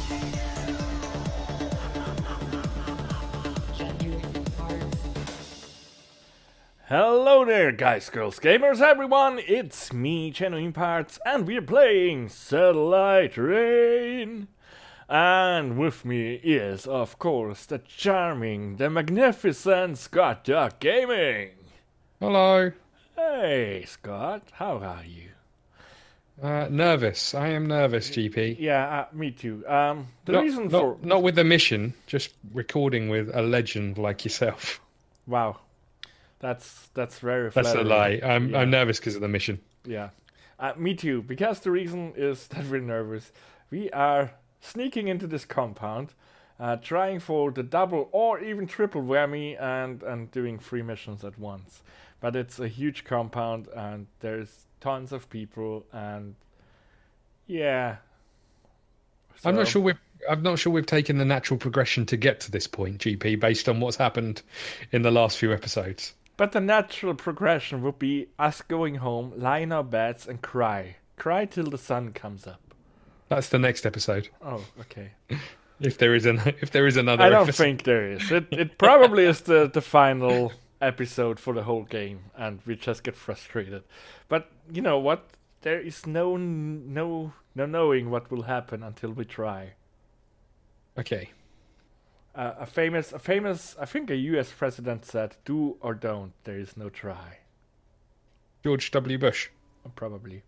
Hello there, guys, girls, gamers, everyone! It's me, GenuineParts, and we're playing Satellite Rain. And with me is, of course, the charming, the magnificent ScottDogGaming. Hello. Hey, Scott, how are you? Nervous. I am nervous, GP. Yeah, me too. Not with the mission, just recording with a legend like yourself. Wow. That's very That's flattering. a lie. I'm nervous because of the mission. Yeah. Me too, because the reason is that we're nervous. We are sneaking into this compound, trying for the double or even triple whammy and doing 3 missions at once. But it's a huge compound and there's tons of people and yeah. So, I'm not sure we've taken the natural progression to get to this point, GP, based on what's happened in the last few episodes. But the natural progression would be us going home, lie in our beds and cry. Cry till the sun comes up. That's the next episode. Oh, okay. If there is another I don't episode. think there is. It probably is the final episode for the whole game, and we just get frustrated. But you know what? There is no knowing what will happen until we try. Okay. A famous, I think a U.S. president said, "Do or don't. There is no try." George W. Bush. Probably.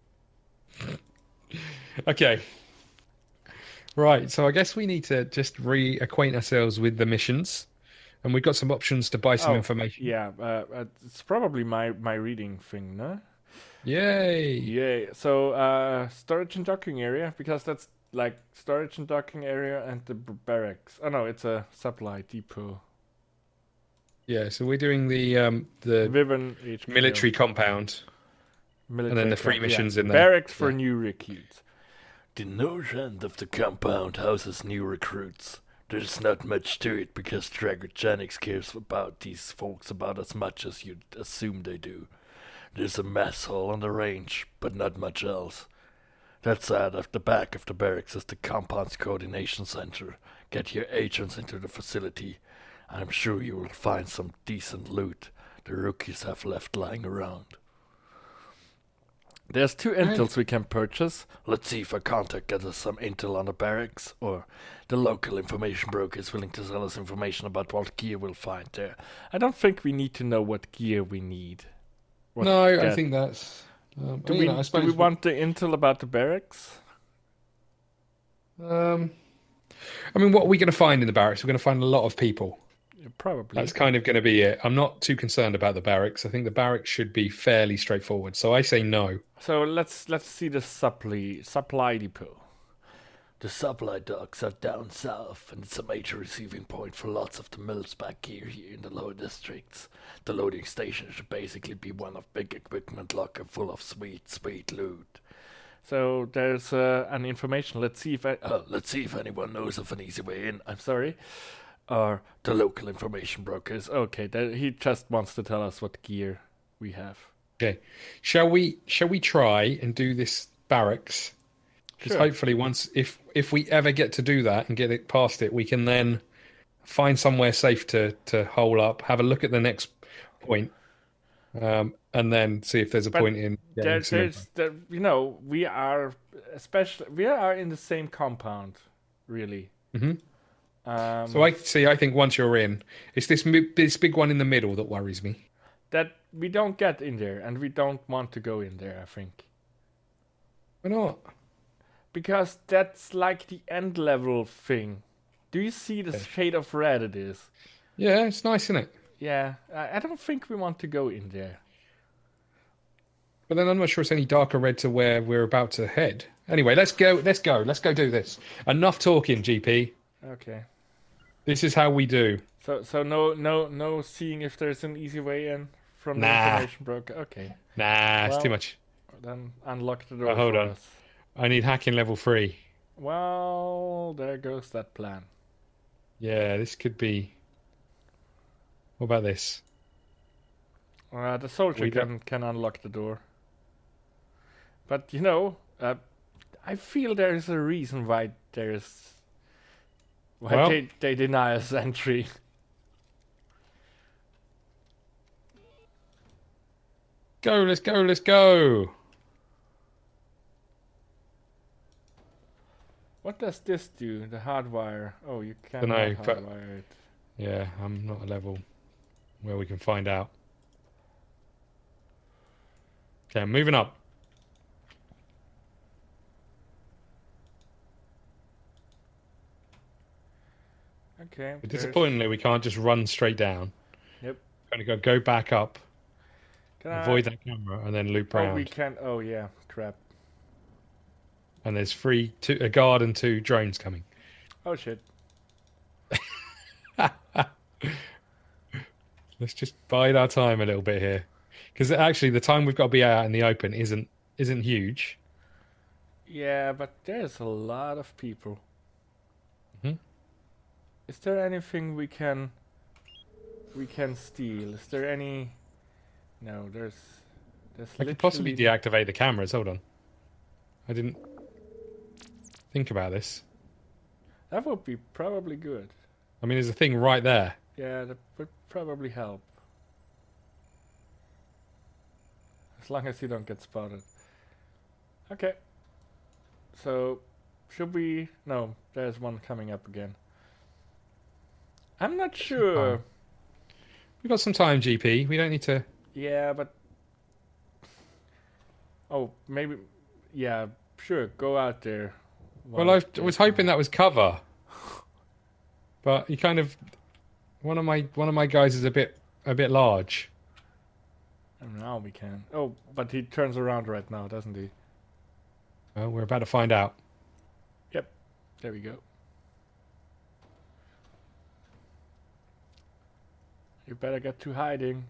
Okay. Right, so I guess we need to just reacquaint ourselves with the missions. And we've got some options to buy some information. Yeah, it's probably my reading thing, no? Yay! Yay. So, storage and docking area, because that's like storage and docking area and the barracks. Oh no, it's a supply depot. Yeah, so we're doing the Viven HQ. military compound. Military and then the 3 missions in there. Barracks for new recruits. The north end of the compound houses new recruits. There's not much to it because Dragogenics cares about these folks about as much as you'd assume they do. There's a mess hall on the range, but not much else. That side of the back of the barracks is the compound's coordination center. Get your agents into the facility. I'm sure you will find some decent loot the rookies have left lying around. There's 2 intels we can purchase. Let's see if our contact gets us some intel on the barracks, or the local information broker is willing to sell us information about what gear we'll find there. I don't think we need to know what gear we need. I think that's... do we want the intel about the barracks? I mean, what are we going to find in the barracks? We're going to find a lot of people. Yeah, probably. That's kind of going to be it. I'm not too concerned about the barracks. I think the barracks should be fairly straightforward. So I say no. So let's see the supply depot. The supply docks are down south, and it's a major receiving point for lots of the mills back here in the lower districts. The loading station should basically be one of big equipment locker full of sweet loot. So there's an information. Let's see if anyone knows of an easy way in. I'm sorry. Or the local information brokers. Okay, he just wants to tell us what gear we have. Okay, shall we try and do this barracks? Because hopefully, if we ever get to do that and get it past it, we can then find somewhere safe to hole up, have a look at the next point, and then see if there's a point in. We are in the same compound, really. Mm-hmm. So I think once you're in, it's this big one in the middle that worries me. That we don't get in there, and we don't want to go in there, I think. Why not? Because that's like the end level thing. Do you see the shade of red it is? Yeah, it's nice, isn't it? Yeah, I don't think we want to go in there. But then I'm not sure it's any darker red to where we're about to head. Anyway, let's go do this. Enough talking, GP. Okay. This is how we do. So no seeing if there's an easy way in from the information broker. Okay. It's too much. Then unlock the door. Hold on. Us. I need hacking level 3. Well, there goes that plan. Yeah, this could be... What about this? The soldier can unlock the door. But, I feel there is a reason why there's Why Well. they deny us entry? Go, let's go, let's go. What does this do? The hardwire. Oh, you can't Dunno, but- hardwire it. Yeah, I'm not a level where we can find out. Okay, I'm moving up. Okay. But disappointingly, we can't just run straight down. Yep. We're going to go back up, Can avoid that camera, and then loop Oh, round. we can. Oh, yeah. Crap. And there's a guard and 2 drones coming. Oh, shit. Let's just bide our time a little bit here, because actually the time we've got to be out in the open isn't huge. Yeah, but there's a lot of people. Mhm. Is there anything we can steal? Is there any? No, there's I could possibly deactivate the cameras. Hold on, I didn't think about this. That would be probably good. I mean, there's a thing right there. Yeah, that would probably help. As long as you don't get spotted. Okay. So, should we... No, there's one coming up again. I'm not sure. We've got some time, GP. We don't need to... Yeah, but... Oh, maybe... Yeah, sure, go out there. Well, I was hoping that was cover. But you kind of... One of my guys is a bit large. And now we can. Oh, but he turns around right now, doesn't he? Well, we're about to find out. Yep. There we go. You better get to hiding.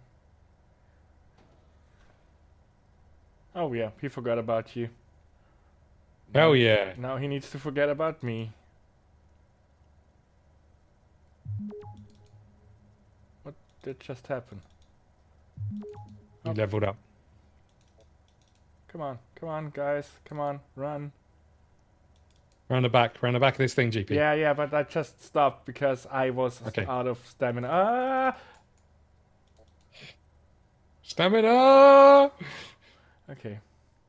Oh yeah, he forgot about you. Hell yeah. Now he needs to forget about me. What did just happen? You leveled up. Come on, guys. Come on, run. Round the back of this thing, GP. Yeah, but I just stopped because I was Okay. out of stamina. Ah! Stamina! Okay.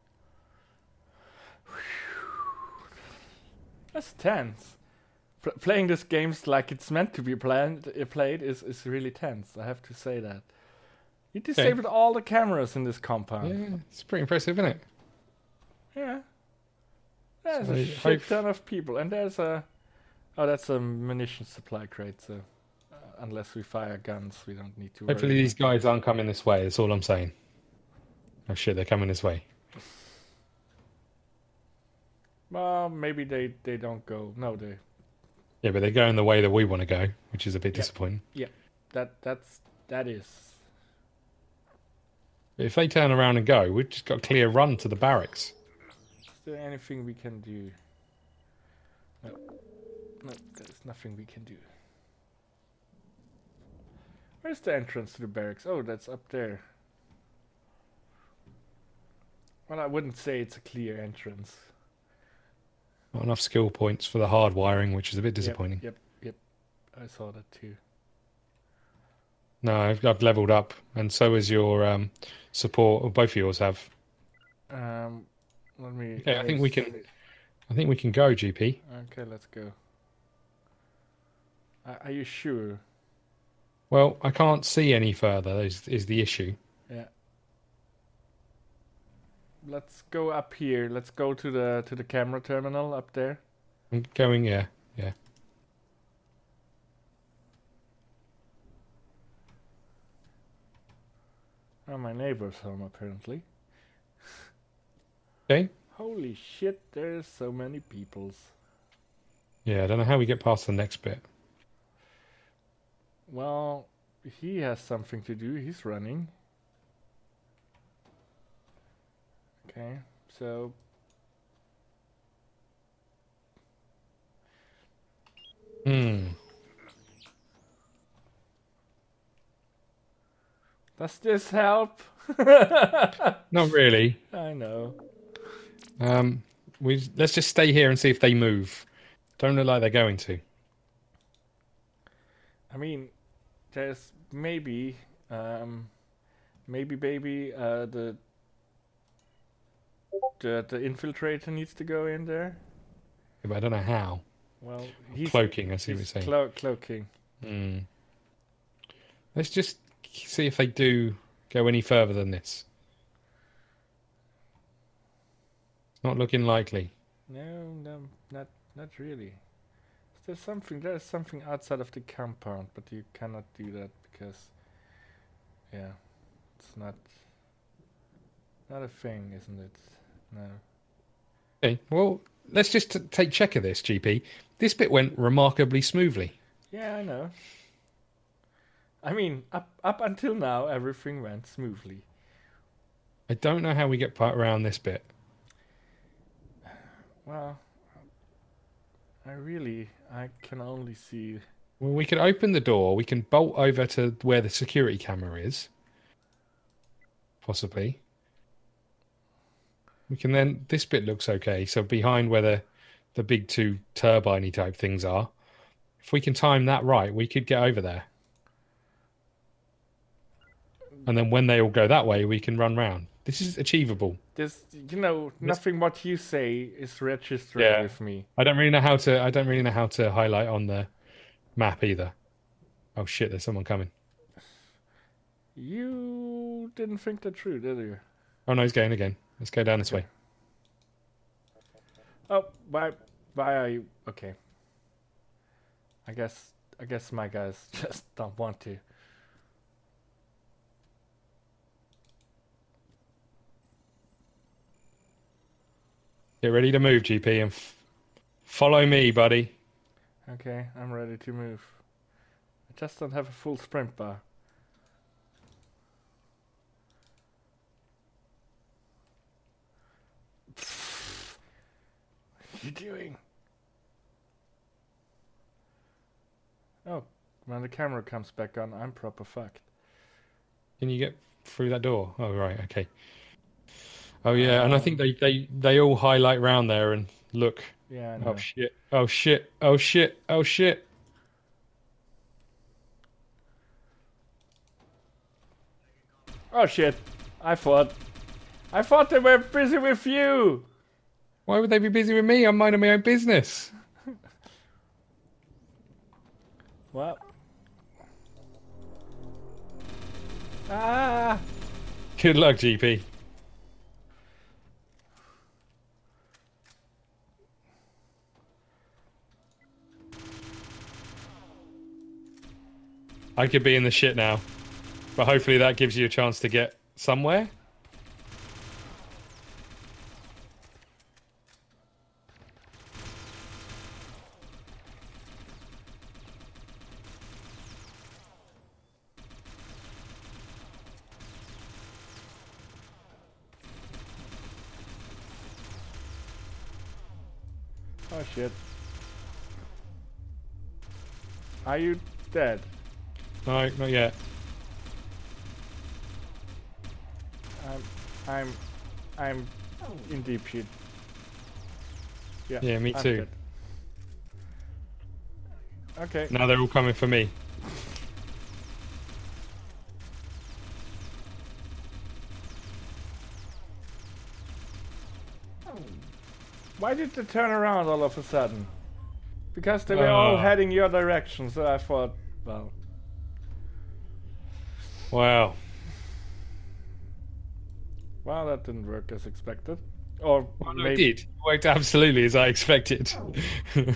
That's tense. Playing this games like it's meant to be played is really tense. I have to say that. You disabled all the cameras in this compound. Yeah, it's pretty impressive, isn't it? Yeah. There's So a I shit hope- ton of people, and there's a... Oh, that's a munition supply crate, so... unless we fire guns, we don't need to worry. Hopefully these guys aren't coming this way, that's all I'm saying. Oh shit, they're coming this way. Well, maybe they don't go... No, they... Yeah, but they're going the way that we want to go, which is a bit disappointing. That is... But if they turn around and go, we've just got a clear run to the barracks. Is there anything we can do? No, there's nothing we can do. Where's the entrance to the barracks? Oh, that's up there. Well, I wouldn't say it's a clear entrance. Not enough skill points for the hard wiring, which is a bit disappointing. Yep. I saw that too. No, I've leveled up, and so is your support. Or both of yours have. Let me... Okay, I think we can go, GP. Okay, let's go. Are you sure? Well, I can't see any further. Is the issue? Yeah. Let's go up here. Let's go to the camera terminal up there. I'm going. Yeah. Oh, my neighbor's home apparently. Okay. Holy shit! There's so many peoples. Yeah, I don't know how we get past the next bit. Well, he has something to do. He's running. Okay, so... Does this help? Not really. I know. Let's just stay here and see if they move. Don't look like they're going to. I mean, there's maybe, maybe the infiltrator needs to go in there. Yeah, but I don't know how. Well, he's Cloaking, I see what you're saying. Cloaking. Let's just see if they do go any further than this. It's not looking likely. No, not really. There's something outside of the compound, but you cannot do that because, yeah, it's not a thing, isn't it? No. Okay, well, let's just take check of this, GP. This bit went remarkably smoothly. Yeah, I know. I mean, up until now, everything went smoothly. I don't know how we get around this bit. Well, I can only see... Well, we could open the door. We can bolt over to where the security camera is. Possibly. We can then... This bit looks okay. So behind where the big two turbine-y type things are. If we can time that right, we could get over there. And then when they all go that way, we can run round. This is achievable. This, nothing what you say is registering with me. I don't really know how to highlight on the map either. Oh shit, there's someone coming. You didn't think that through, did you? Oh no, he's going again. Let's go down this way. Oh, why are you... Okay. I guess my guys just don't want to. Get ready to move, GP, and follow me, buddy. Okay, I'm ready to move. I just don't have a full sprint bar. What are you doing? Oh, when the camera comes back on, I'm proper fucked. Can you get through that door? Oh, right, okay. Oh, yeah, and I think they all highlight round there and look. Yeah, I know. Oh, shit. Oh, shit. Oh, shit. Oh, shit. Oh, shit. I thought they were busy with you. Why would they be busy with me? I'm minding my own business. What? Ah! Good luck, GP. I could be in the shit now, but hopefully that gives you a chance to get somewhere. Oh shit. Are you dead? No, not yet. I'm in deep shit. Yeah, me I'm too. dead. Okay. Now they're all coming for me. Why did they turn around all of a sudden? Because they were all heading your direction, so I thought, well... Wow. Well, that didn't work as expected. Or Well, no, maybe... it did. It worked absolutely as I expected. But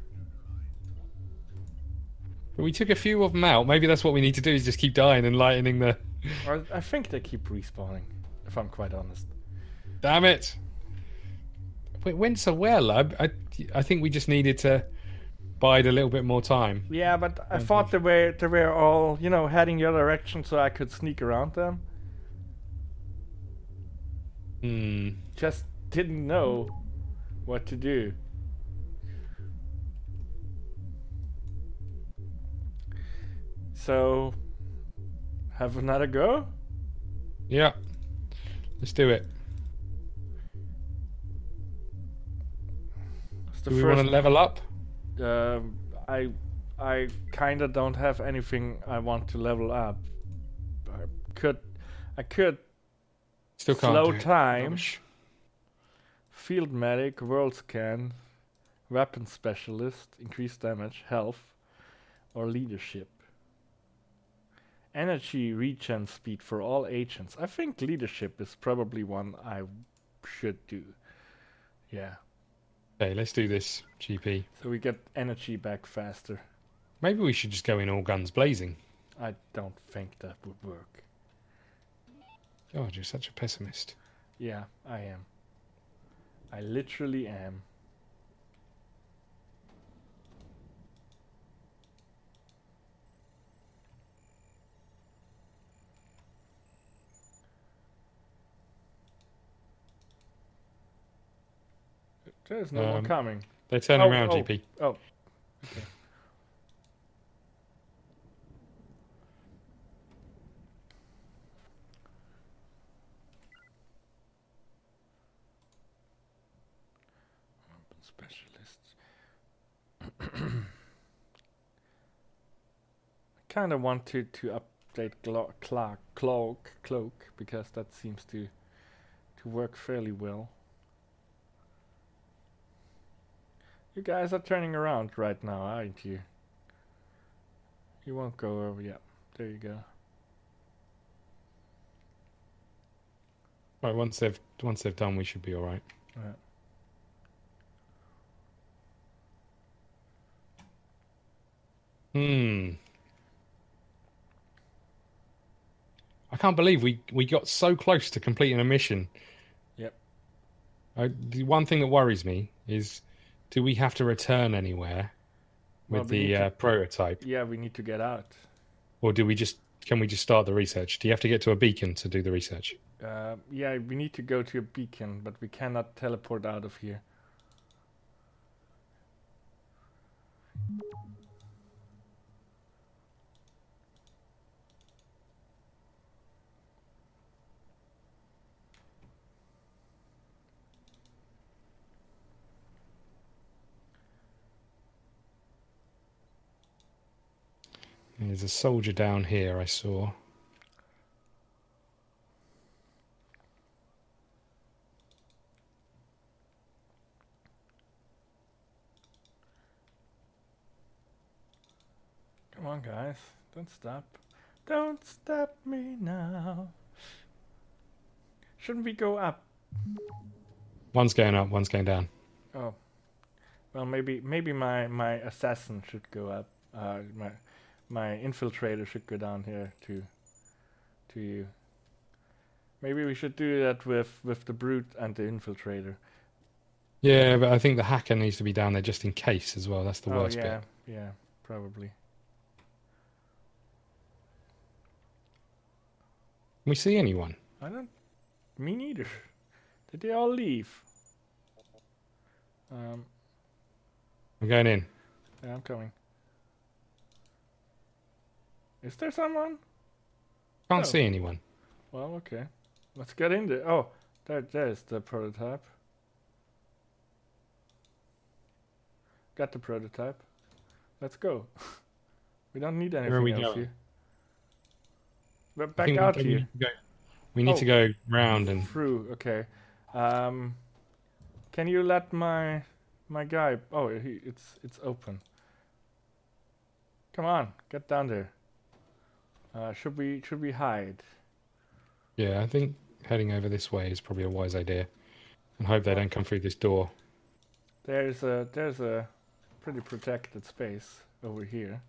we took a few of them out. Maybe that's what we need to do, is just keep dying and lightening the... I think they keep respawning, if I'm quite honest. Damn it! It went so well. I think we just needed to bide a little bit more time. Yeah, but I thought they were all, heading your direction so I could sneak around them. Just didn't know what to do. So, have another go? Yeah. Let's do it. Do we want to level up? I I kinda don't have anything I want to level up. I could Still can't slow do it. time, Rubbish. field medic, world scan, weapon specialist, increased damage, health, or leadership. Energy regen speed for all agents. I think leadership is probably one I should do. Yeah. Okay, let's do this, GP. So we get energy back faster. Maybe we should just go in all guns blazing. I don't think that would work. God, you're such a pessimist. Yeah, I am. I literally am. There's no one coming. They're turning around, GP. Oh, okay. Specialists. I kind of want to update cloak because that seems to work fairly well. You guys are turning around right now, aren't you? You won't go over yet. There you go. Right, once they've done, we should be all right. Right. I can't believe we got so close to completing a mission. Yep. The one thing that worries me is, do we have to return anywhere with the prototype? Yeah, we need to get out. Or can we just start the research? Do you have to get to a beacon to do the research? Yeah, we need to go to a beacon, but we cannot teleport out of here. There's a soldier down here I saw. Come on, guys. Don't stop. Don't stop me now. Shouldn't we go up? One's going up, one's going down. Oh. Well, maybe my assassin should go up. My infiltrator should go down here to you. Maybe we should do that with the brute and the infiltrator. Yeah, but I think the hacker needs to be down there just in case as well. That's the worst bit. Yeah, probably. Can we see anyone? Me neither. Did they all leave? I'm going in. Yeah, I'm coming. Is there someone? Can't see anyone. Well, okay. Let's get in there. Oh, there's the prototype. Got the prototype. Let's go. We don't need anything Where are we else going? here. We're back out here. We need to go round and through. Okay. Can you let my guy? Oh, it's open. Come on, get down there. Should we hide? Yeah, I think heading over this way is probably a wise idea, and hope they don't come through this door. There's a pretty protected space over here.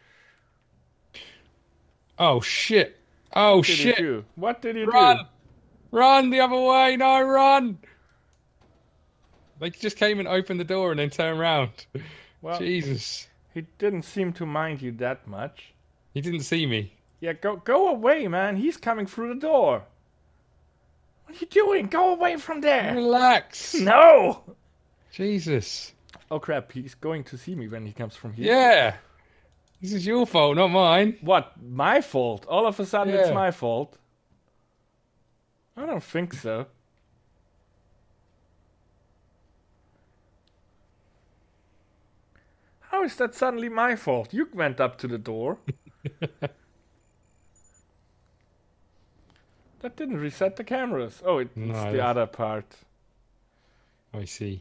Oh shit! Oh shit! What did you do? Run the other way! No, run! They just came and opened the door and then turned around. Well, Jesus! He didn't seem to mind you that much. He didn't see me. Yeah, go away, man. He's coming through the door. What are you doing? Go away from there. Relax. No. Jesus. Oh crap! He's going to see me when he comes from here. Yeah. This is your fault, not mine. What? My fault? All of a sudden it's my fault? I don't think so. How is that suddenly my fault? You went up to the door. That didn't reset the cameras. Oh, it's the other part. I see.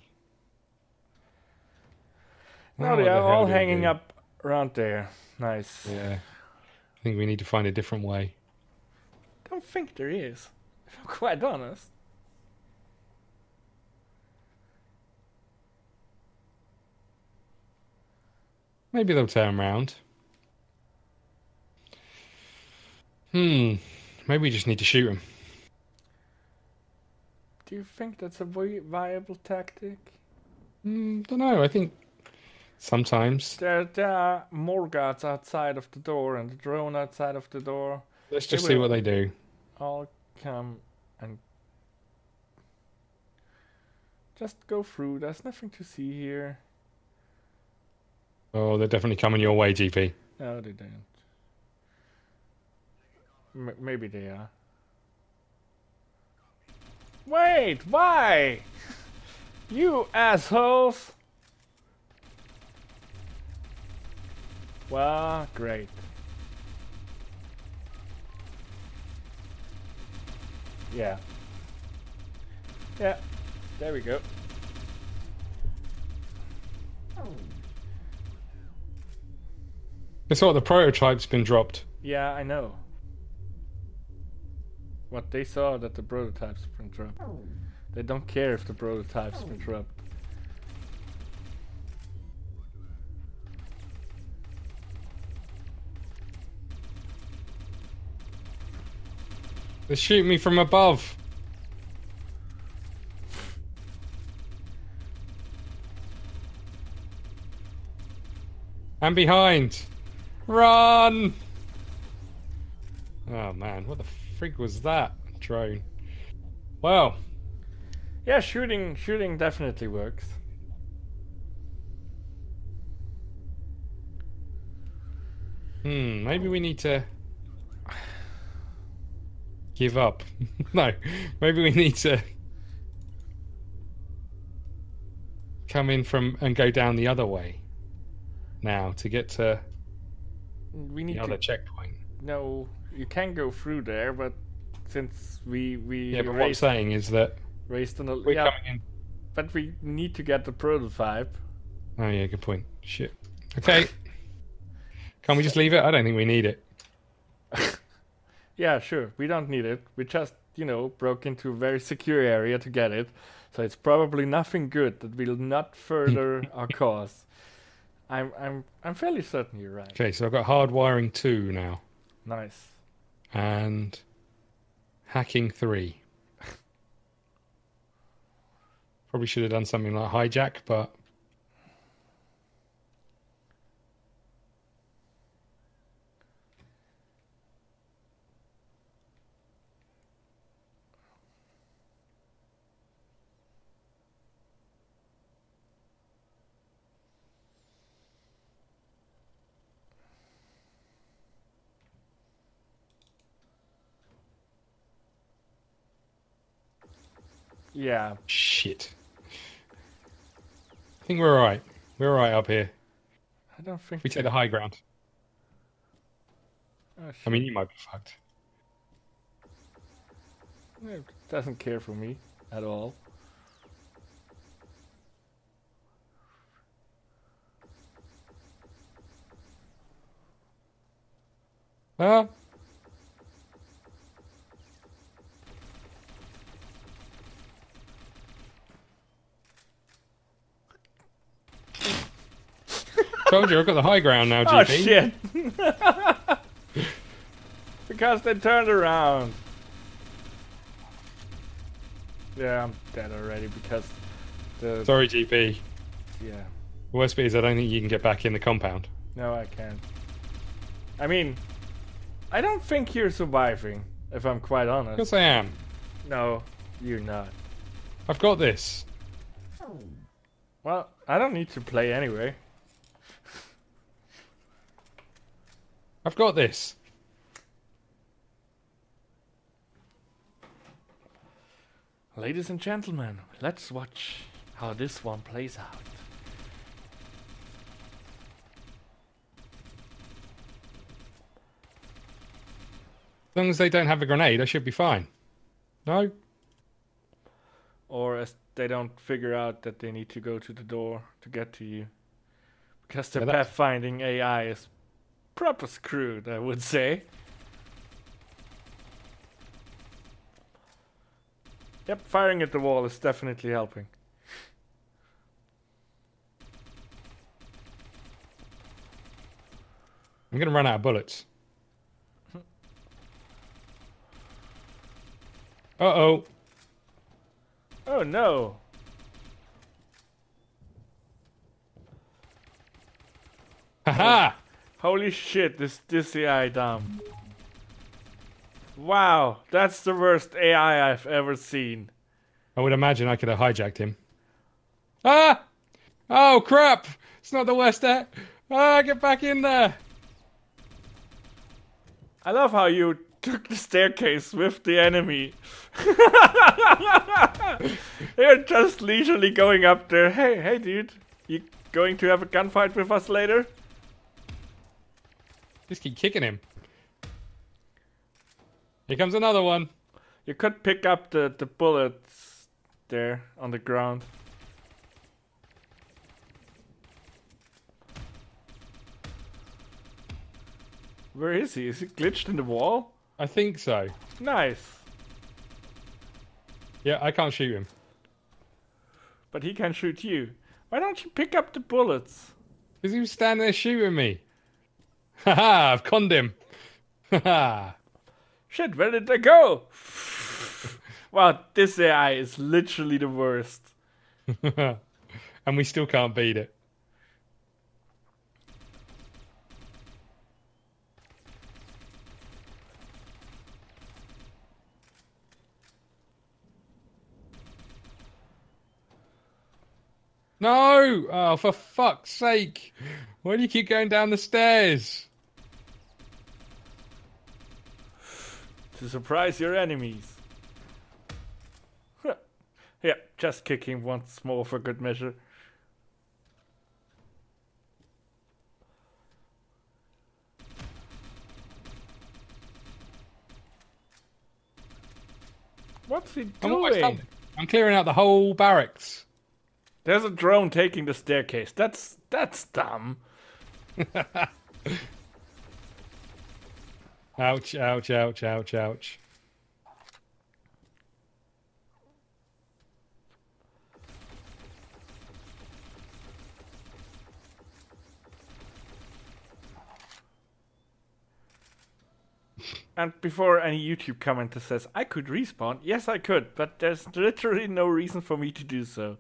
Now they are all hanging up around there. Nice. Yeah. I think we need to find a different way. Don't think there is. If I'm quite honest. Maybe they'll turn around. Maybe we just need to shoot them. Do you think that's a viable tactic? Don't know. I think sometimes. There are more guards outside of the door and the drone outside of the door. Let's just see what they do. I'll come and just go through. There's nothing to see here. Oh, they're definitely coming your way, GP. No, they don't. Maybe they are. Wait, why? You assholes! Well, great. Yeah. Yeah, there we go. Guess what? The prototype's been dropped. Yeah, I know. What they saw that the prototype's been dropped. They don't care if the prototype's been dropped. They're shooting me from above. And behind. Run! Oh man, what the frig was that drone? Well. Yeah, shooting definitely works. Maybe we need to give up. No, maybe we need to come in from and go down the other way now to get to the other checkpoint. No, you can go through there, but since we yeah, but what I'm saying is that raised on we're coming in. But we need to get the prototype. Oh yeah, good point. Shit. Okay. Can't we just leave it? I don't think we need it. Yeah, sure. We don't need it. We just, broke into a very secure area to get it. So it's probably nothing good that will not further our cause. I'm fairly certain you're right. Okay, so I've got hardwiring 2 now. Nice. And hacking 3. Probably should have done something like hijack, but yeah. Shit. I think we're alright. We're alright up here. I don't think we take the high ground. Oh, I mean, you might be fucked. It doesn't care for me at all. Ah. Told you, I've got the high ground now, GP. Oh shit! Because they turned around. Yeah, I'm dead already because the... Sorry, GP. Yeah. The worst bit is I don't think you can get back in the compound. No, I can't. I mean, I don't think you're surviving, if I'm quite honest. Yes, I am. No, you're not. I've got this. Well, I don't need to play anyway. I've got this. Ladies and gentlemen, let's watch how this one plays out. As long as they don't have a grenade, I should be fine. No? Or as they don't figure out that they need to go to the door to get to you. Because the pathfinding AI is proper screwed, I would say. Yep, firing at the wall is definitely helping. I'm going to run out of bullets. Uh-oh. Oh no! Haha! Holy shit, this AI dumb. Wow, that's the worst AI I've ever seen. I would imagine I could have hijacked him. Ah! Oh, crap! It's not the worst there. Ah, get back in there! I love how you took the staircase with the enemy. You're just leisurely going up there. Hey dude, you going to have a gunfight with us later? Just keep kicking him. Here comes another one. You could pick up the bullets there on the ground. Where is he? Is he glitched in the wall? I think so. Nice. Yeah, I can't shoot him. But he can shoot you. Why don't you pick up the bullets? Because he was standing there shooting me. Haha, I've conned him. Haha. Shit, where did they go? Wow, this AI is literally the worst. And we still can't beat it. No! Oh, for fuck's sake. Why do you keep going down the stairs? To surprise your enemies. Yeah, just kick him once more for good measure. What's he doing? I'm clearing out the whole barracks. There's a drone taking the staircase. That's dumb. Ouch, ouch, ouch, ouch, ouch. And before any YouTube commenter says, I could respawn, yes I could, but there's literally no reason for me to do so.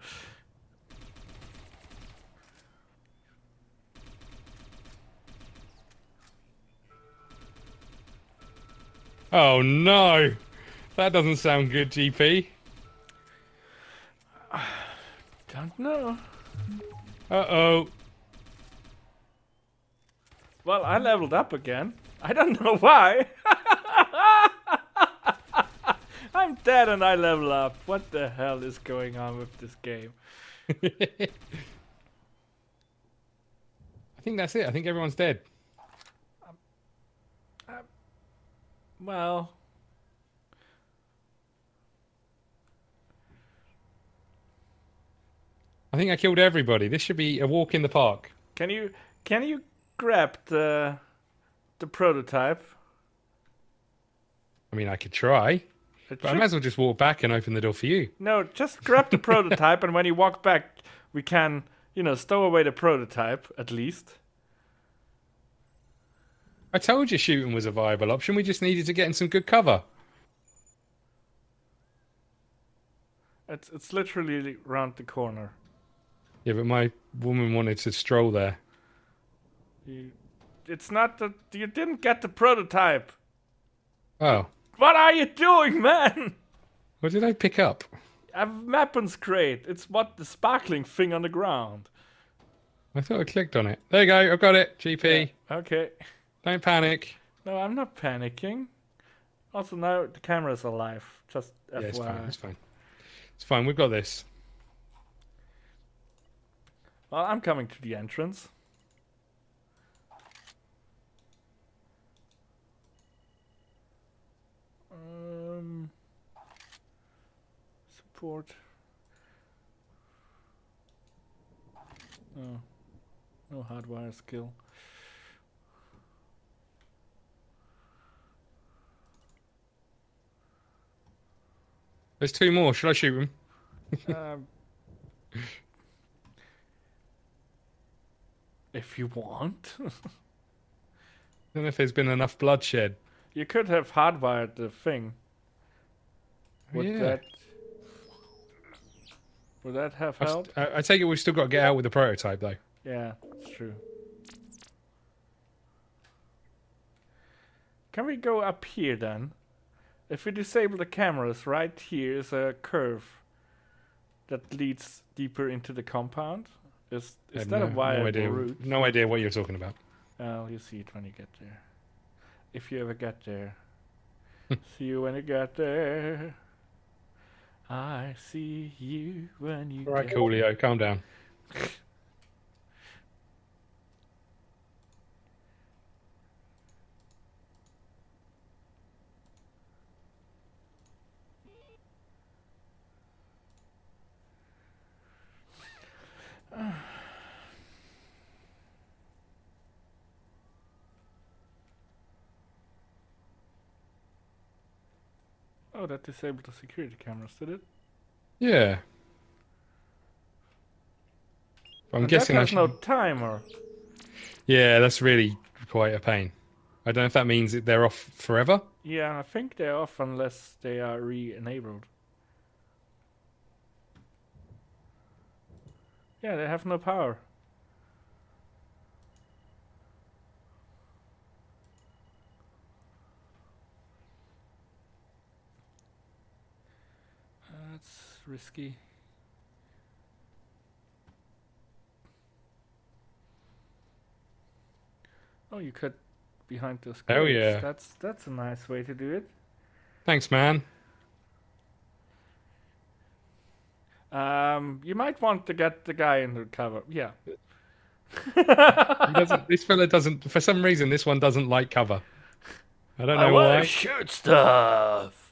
Oh no! That doesn't sound good, GP. Don't know. Uh-oh. Well, I leveled up again. I don't know why. I'm dead and I level up. What the hell is going on with this game? I think that's it. I think everyone's dead. Well, I think I killed everybody. This should be a walk in the park. can you grab the prototype? I mean, I could try. But I might as well just walk back and open the door for you. No, just grab the prototype, and when you walk back, we can, stow away the prototype at least. I told you shooting was a viable option. We just needed to get in some good cover. It's literally around the corner. Yeah, but my woman wanted to stroll there. It's not that you didn't get the prototype. Oh. What are you doing, man? What did I pick up? A weapons crate. It's what the sparkling thing on the ground. I thought I clicked on it. There you go. I've got it. GP. Yeah, okay. Don't panic. No, I'm not panicking. Also, now the camera's alive. Just FYI. Yeah, it's fine. It's fine. It's fine. We've got this. Well, I'm coming to the entrance. Support. Oh, no hardwire skill. There's 2 more. Should I shoot them? If you want. I don't know if there's been enough bloodshed. You could have hardwired the thing. Would that have helped? I take it we've still got to get out with the prototype, though. Yeah, that's true. Can we go up here then? If we disable the cameras, right here is a curve that leads deeper into the compound. Is that a viable route? No idea what you're talking about. Well, you see it when you get there. If you ever get there. See you when you get there. I see you when you All right, Coolio, calm down. Oh, that disabled the security cameras, did it? Yeah. I'm and guessing there's no timer. Yeah, that's really quite a pain. I don't know if that means that they're off forever. Yeah, I think they're off unless they are re-enabled. Yeah, they have no power. That's risky. Oh, you cut behind those crates. Oh yeah, that's a nice way to do it. Thanks, man. You might want to get the guy in the cover. Yeah. This fella doesn't. For some reason, this one doesn't like cover. I don't know I why. want to shoot stuff.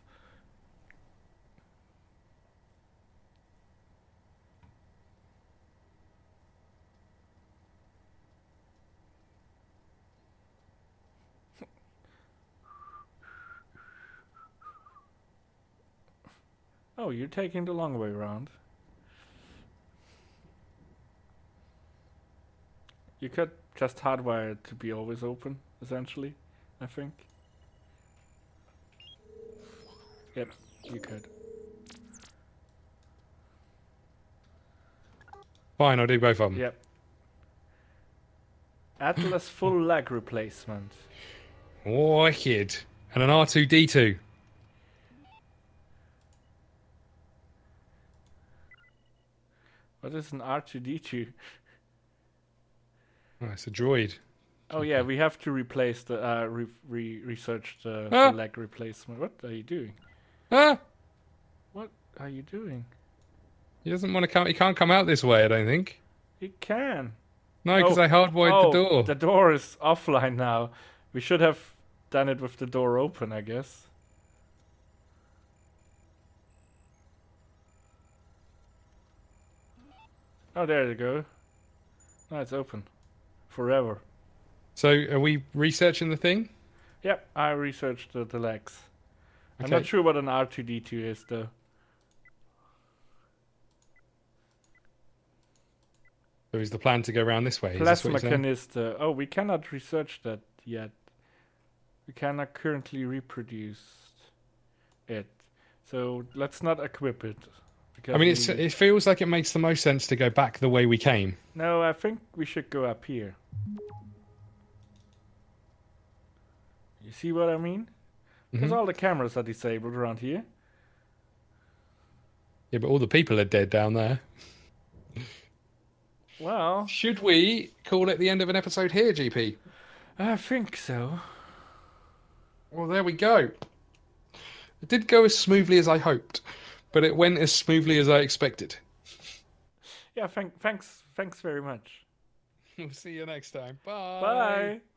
Oh, you're taking the long way around. You could just hardwire it to be always open, essentially, I think. Yep, you could. Fine, I'll do both of them. Yep. Atlas full leg replacement. Wicked. And an R2-D2. What is an R2-D2? Oh, it's a droid. Oh yeah, we have to replace the research the leg replacement. What are you doing? Ah! What are you doing? He doesn't want to come. He can't come out this way, I don't think. He can. No, because I hardwired the door. The door is offline now. We should have done it with the door open, I guess. Oh, there you go. Now it's open. Forever. So, are we researching the thing? Yep, I researched the legs. Okay. I'm not sure what an R2-D2 is, though. So is the plan to go around this way? Plasma canister. Oh, we cannot research that yet. We cannot currently reproduce it. So let's not equip it. I mean, it feels like it makes the most sense to go back the way we came. No, I think we should go up here. You see what I mean? Because all the cameras are disabled around here. Yeah, but all the people are dead down there. Well... Should we call it the end of an episode here, GP? I think so. Well, there we go. It didn't go as smoothly as I hoped, but it went as smoothly as I expected. Yeah, thanks very much. We'll see you next time. Bye. Bye.